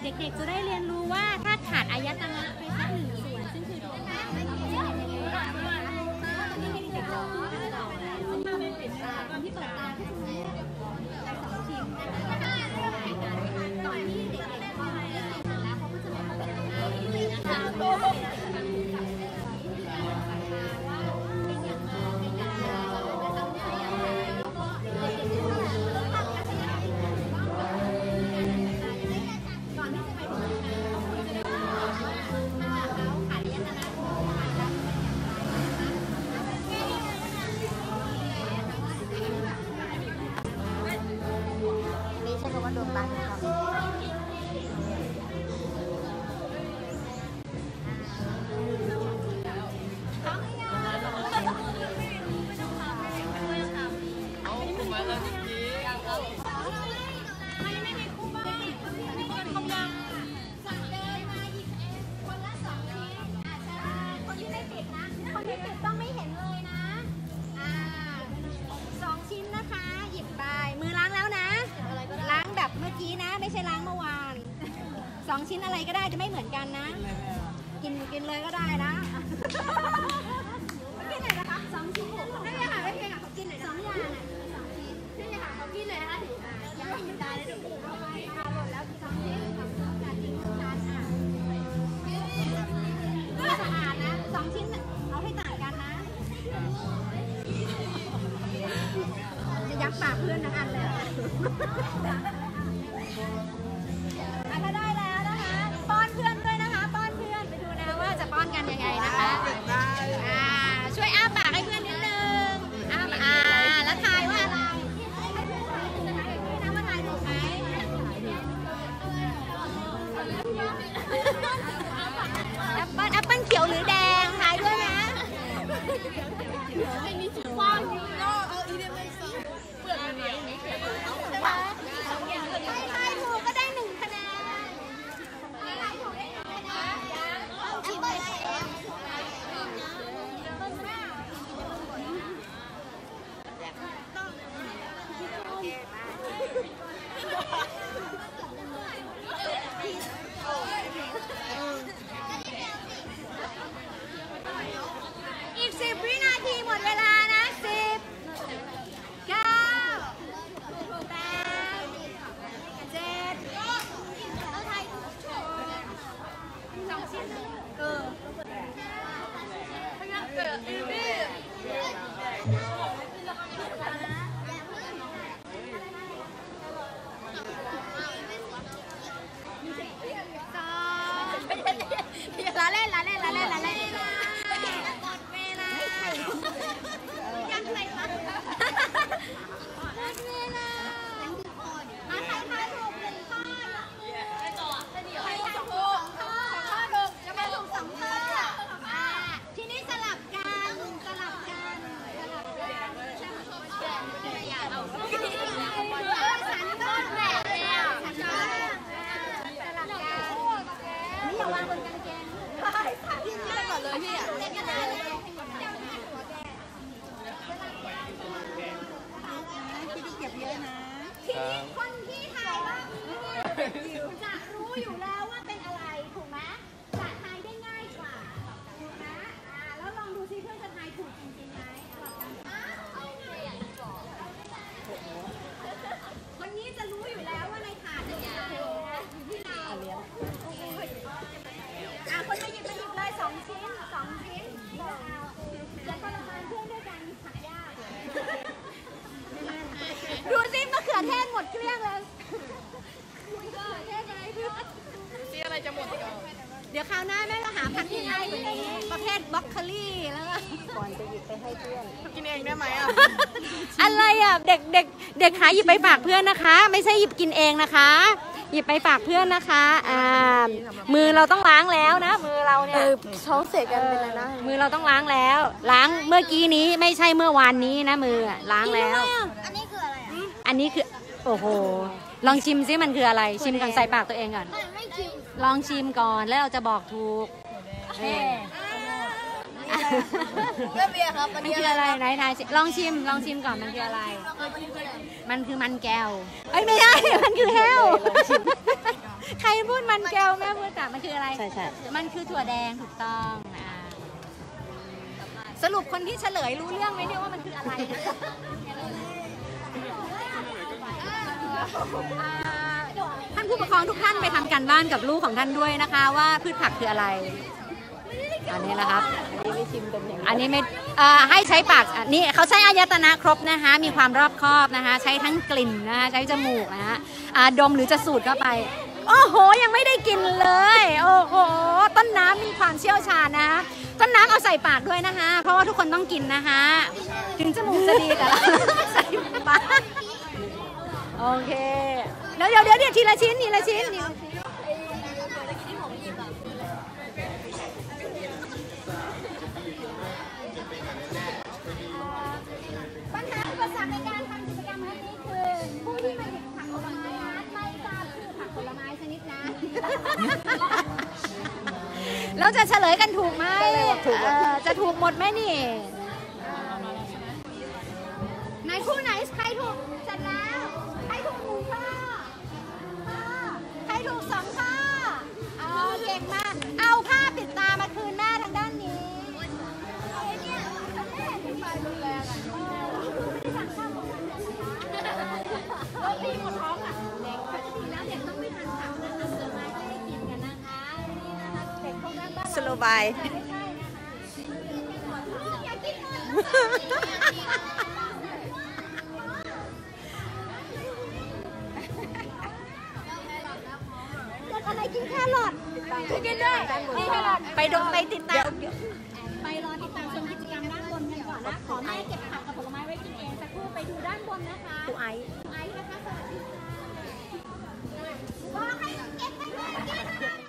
เด็กๆจะได้เรียนรู้ว่าถ้าขาดอายตนะไปสักหนึ่งส่วนซึ่งคือดวงตาไม่มีอะไรเลยเด็กๆจะตอนที่เปิดตาก็จะมี2 ชิ้นก่อนที่เด็กๆเข้ามาแล้วเขาก็จะมาเปิดตาต้องไม่เห็นเลยนะ2 ชิ้นนะคะหยิบไปมือล้างแล้วนะล้างแบบเมื่อกี้นะไม่ใช่ล้างเมื่อวาน2 ชิ้นอะไรก็ได้จะไม่เหมือนกันนะกินเลยก็ได้นะกินไหนนะคะ2 ชิ้นไม่ใช่ค่ะไม่ใช่ค่ะเขากินไหน2 อย่างนะ2 ชิ้นใช่ค่ะเขากินเลยนะคะยังไม่กินได้เลยดูหมดแล้ว2 ชิ้นการกินทุกจานสะอาดนะ2 ชิ้นเอาให้ต่างกันนะจะยักปากเพื่อนทั้งอันเลยถ้าได้แล้วนะคะป้อนเพื่อนด้วยนะคะป้อนเพื่อนไปดูนะว่าจะป้อนกันยังไงนะคะช่วยอ้าปากให้เพื่อนนิดนึงแล้วทายว่าอะไรนะว่าทายถูกไหมแอปเปิ้ลเขียวหรือแดงทายด้วยนะป้อนใครถูกก็ได้1 คะแนนอีก10 วินาทีหมดเวลานะ10 9 8 7 2 ชิ้นละเล่นหมดเวลายังไงวะหมดเวลาใครทายถูก1 ข้อใครทายถูก2 ข้อถูกจะมาถูก2 ข้อทีนี้สลับกันสันต้นแบบเลยสันต้นสลับกันนี่อย่าวางบนกางเกงพี่นี่ไปก่อนเลยพี่เล่นกันได้เลยพี่เก็บเยอะนะทีนี้คนที่ทายว่าจะรู้อยู่แล้วว่าเป็นอะไรถูกไหมจะทายได้ง่ายกว่าถูกไหมแล้วลองดูซิเพื่อนจะทายถูกจริงๆไหมคนนี้จะรู้อยู่แล้วว่าในถาดเนี่ยอยู่ที่เราคนมาหยิบเลย2 ชิ้นแล้วก็ละมานเพื่อนด้วยกันหายากดูซิมะเขือเทศหมดเกลี้ยงเลยซีอะไรจะหมดอีกเดี๋ยวคราวหน้าแม่ก็หาพันธุ์ที่ง่ายกว่านี้ประเภทบล็อกโคลี่แล้วก็ก่อนจะหยิบไปให้เพื่อนกินเองได้ไหมอะไรเด็กหาหยิบไปฝากเพื่อนนะคะไม่ใช่หยิบกินเองนะคะหยิบไปฝากเพื่อนนะคะมือเราต้องล้างแล้วนะมือเราเนี่ยท้องเสียกันเป็นอะไรนะมือเราต้องล้างแล้วล้างเมื่อกี้นี้ไม่ใช่เมื่อวานนี้นะมือล้างแล้วอันนี้คืออะไรอันนี้คือโอ้โหลองชิมซิมันคืออะไรชิมก่อนใส่ปากตัวเองก่อนลองชิมก่อนแล้วเราจะบอกถูกเบียร์ครับมันคืออะไรไหนลองชิมก่อนมันคืออะไรมันคือมันแก้วไม่ใช่มันคือแฮวใครพูดมันแก้วแม่พูดจ้ะมันคืออะไรใช่ใช่มันคือถั่วแดงถูกต้องสรุปคนที่เฉลยรู้เรื่องไหมเนี่ยว่ามันคืออะไรท่านผู้ปกครองทุกท่านไปทำการบ้านกับลูกของท่านด้วยนะคะ ว่าพืชผักคืออะไรอันนี้แหละครับอันนี้ไม่ชิมเป็นอย่างอันนี้ไม่ให้ใช้ปากนี่เขาใช้อายตนะครบนะคะมีความรอบคอบนะคะใช้ทั้งกลิ่นนะคะใช้จมูกนะคะดมหรือจะสูดเข้าไปโอ้โหยังไม่ได้กินเลยโอ้โหต้นน้ำมีความเชี่ยวชาญนะต้นน้ำเอาใส่ปากด้วยนะคะเพราะว่าทุกคนต้องกินนะคะถึงจมูกจะดีแต่ละใส่ปากโอเคเดี๋ยวทีละชิ้นปัญหาอุปสรรคในการทำกิจกรรมครั้งนี้คือผู้ที่มาหยิบผักผลไม้ไม่ทราบชื่อผักผลไม้ชนิดนั้นเราจะเฉลยกันถูกไหมจะถูกหมดไหมนี่ในคู่ไหนใครถูกเสร็จแล้วใครถูก1 ข้อใครถูก2 ข้อเก่งมากเอาผ้าปิดตามาคืนหน้าทางด้านนี้ตีหมดท้องอ่ะเด็กปกติแล้วเด็กต้องไม่ทานผักนะคะผลไม้ไม่ได้กินกันนะคะนี่นะคะเด็กพวกนั้นบ้านสโลบายไม่ใช่นะคะอยากกินอะไรกินแครอทกินด้วยนี่แครอทไปติดตามไปรอติดตามชมกิจกรรมด้านบนกันก่อนนะขอแม่เก็บผักกับผลไม้ไว้กินเองสักครู่ไปดูด้านบนนะคะครูไอซ์นะคะสวัสดีค่ะบอกให้เก็บไปเลย